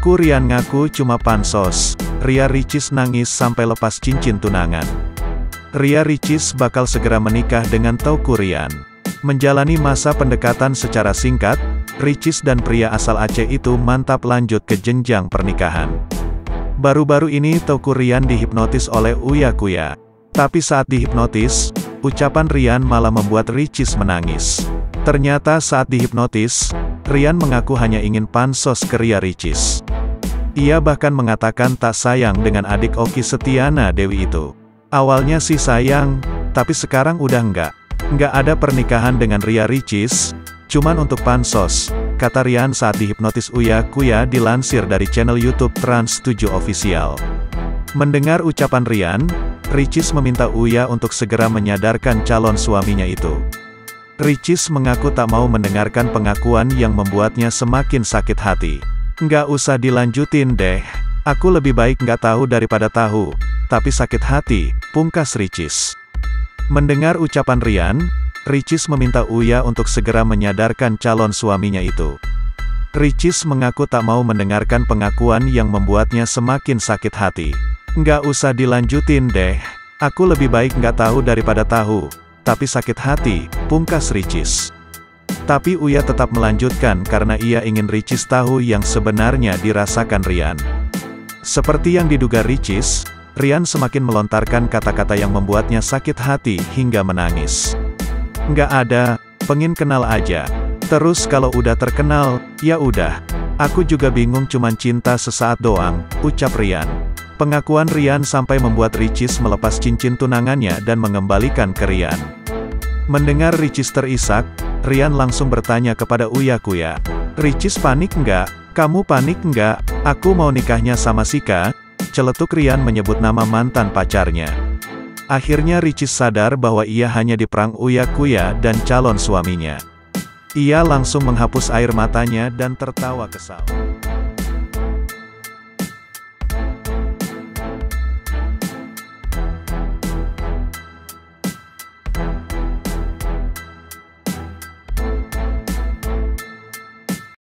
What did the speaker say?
Aku Rian ngaku cuma pansos. Ria Ricis nangis sampai lepas cincin tunangan. Ria Ricis bakal segera menikah dengan Teuku Ryan. Menjalani masa pendekatan secara singkat, Ricis dan pria asal Aceh itu mantap lanjut ke jenjang pernikahan. Baru-baru ini Teuku Ryan dihipnotis oleh Uya Kuya. Tapi saat dihipnotis, ucapan Ryan malah membuat Ricis menangis. Ternyata saat dihipnotis, Ryan mengaku hanya ingin pansos ke Ria Ricis. Ia bahkan mengatakan tak sayang dengan adik Okky Setiana Dewi itu. Awalnya sih sayang, tapi sekarang udah enggak. Enggak ada pernikahan dengan Ria Ricis, cuman untuk pansos, kata Ryan saat dihipnotis Uya Kuya dilansir dari channel YouTube Trans 7 Official. Mendengar ucapan Ryan, Ricis meminta Uya untuk segera menyadarkan calon suaminya itu. Ricis mengaku tak mau mendengarkan pengakuan yang membuatnya semakin sakit hati. Nggak usah dilanjutin deh, aku lebih baik nggak tahu daripada tahu, tapi sakit hati, pungkas Ricis. Mendengar ucapan Ryan, Ricis meminta Uya untuk segera menyadarkan calon suaminya itu. Ricis mengaku tak mau mendengarkan pengakuan yang membuatnya semakin sakit hati. Nggak usah dilanjutin deh, aku lebih baik nggak tahu daripada tahu, tapi sakit hati, pungkas Ricis. Tapi Uya tetap melanjutkan karena ia ingin Ricis tahu yang sebenarnya dirasakan Ryan. Seperti yang diduga Ricis, Ryan semakin melontarkan kata-kata yang membuatnya sakit hati hingga menangis. Nggak ada, pengen kenal aja. Terus kalau udah terkenal, ya udah. Aku juga bingung cuman cinta sesaat doang, ucap Ryan. Pengakuan Ryan sampai membuat Ricis melepas cincin tunangannya dan mengembalikan ke Ryan. Mendengar Ricis terisak, Ryan langsung bertanya kepada Uya Kuya. Ricis panik nggak? Kamu panik nggak? Aku mau nikahnya sama Sika. Celetuk Ryan menyebut nama mantan pacarnya. Akhirnya Ricis sadar bahwa ia hanya diperang Uya Kuya dan calon suaminya. Ia langsung menghapus air matanya dan tertawa kesal.